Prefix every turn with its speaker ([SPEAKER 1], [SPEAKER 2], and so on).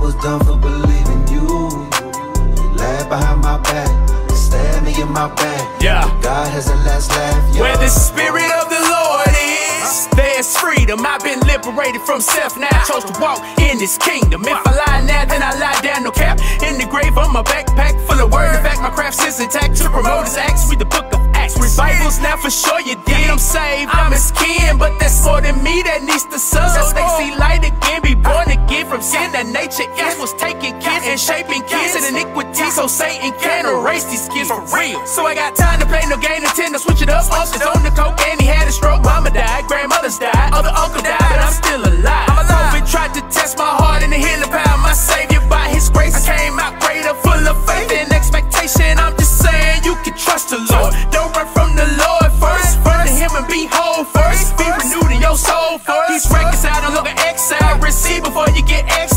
[SPEAKER 1] was done for believing you. You laugh behind my back, you stab me in my back.
[SPEAKER 2] Yeah.
[SPEAKER 1] God has the last laugh.
[SPEAKER 2] Where the Spirit of the Lord is, there's freedom. I've been liberated from self now. I chose to walk in this kingdom. If I lie now, then I lie down, no cap. In the grave on my backpack, full of word. In fact, my craft is intact. To promote his acts, read the book of Acts. Revivals now for sure you did. I'm saved, I'm his kin, but that's more than me that needs the sun. So they see light again, be born again from sin. That nature is was taking kids and shaping kids in iniquity, so Satan can't erase these kids for real. So I got time to play no game, Nintendo, switch it up. Uncle's on the coke and he had a stroke. Mama died, grandmother's died, other uncle died, but I'm still alive. COVID tried to test my heart and the healing power, my savior by his grace. I came out greater, full of faith and expectation. I'm just saying you can trust the Lord. Don't run from the Lord first. Run to him and be whole first. Be renewed in your soul first. He's reconciled, no longer exiled. Receive before you get exiled.